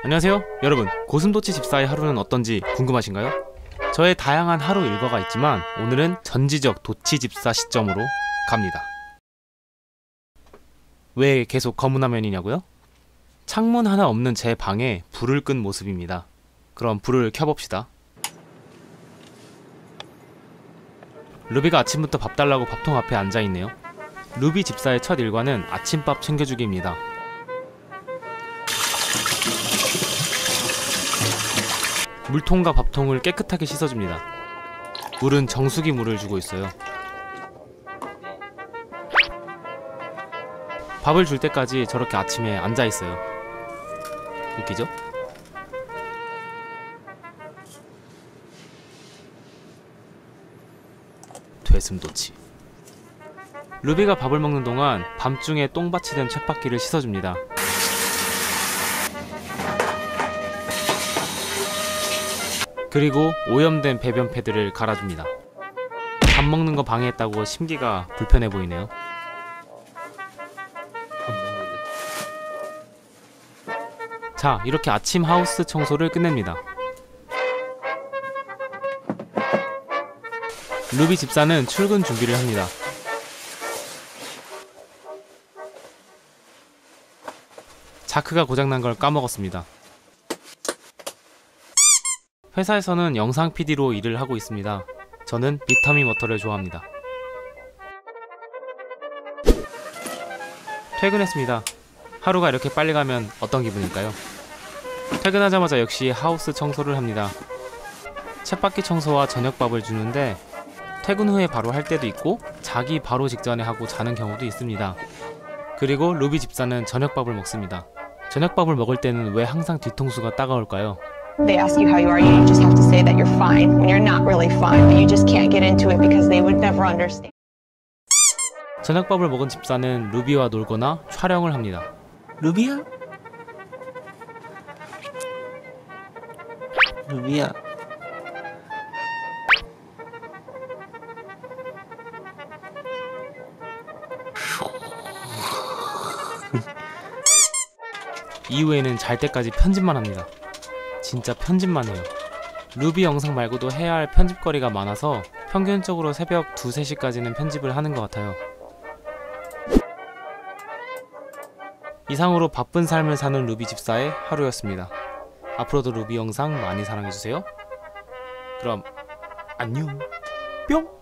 안녕하세요 여러분, 고슴도치 집사의 하루는 어떤지 궁금하신가요? 저의 다양한 하루 일과가 있지만 오늘은 전지적 도치 집사 시점으로 갑니다. 왜 계속 검은 화면이냐고요? 창문 하나 없는 제 방에 불을 끈 모습입니다. 그럼 불을 켜봅시다. 루비가 아침부터 밥 달라고 밥통 앞에 앉아있네요. 루비 집사의 첫 일과는 아침밥 챙겨주기입니다. 물통과 밥통을 깨끗하게 씻어줍니다. 물은 정수기 물을 주고 있어요. 밥을 줄 때까지 저렇게 아침에 앉아있어요. 웃기죠? 되슴도치. 루비가 밥을 먹는 동안 밤중에 똥밭이 된 쳇바퀴를 씻어줍니다. 그리고 오염된 배변 패드를 갈아줍니다. 밥 먹는 거 방해했다고 심기가 불편해 보이네요. 자, 이렇게 아침 하우스 청소를 끝냅니다. 루비 집사는 출근 준비를 합니다. 자크가 고장난 걸 까먹었습니다. 회사에서는 영상 PD로 일을 하고 있습니다. 저는 비타민 워터를 좋아합니다. 퇴근했습니다. 하루가 이렇게 빨리 가면 어떤 기분일까요? 퇴근하자마자 역시 하우스 청소를 합니다. 쳇바퀴 청소와 저녁밥을 주는데 퇴근 후에 바로 할 때도 있고 자기 바로 직전에 하고 자는 경우도 있습니다. 그리고 루비 집사는 저녁밥을 먹습니다. 저녁밥을 먹을 때는 왜 항상 뒤통수가 따가울까요? They ask you how you are, you just have to say that you're fine when you're not really fine, but you just can't get into it because they would never understand. 저녁밥을 먹은 집사는 루비와 놀거나 촬영을 합니다. 루비야? 루비야. 이후에는 잘 때까지 편집만 합니다. 진짜 편집만 해요. 루비 영상 말고도 해야 할 편집거리가 많아서 평균적으로 새벽 2, 3시까지는 편집을 하는 것 같아요. 이상으로 바쁜 삶을 사는 루비 집사의 하루였습니다. 앞으로도 루비 영상 많이 사랑해주세요. 그럼 안녕 뿅!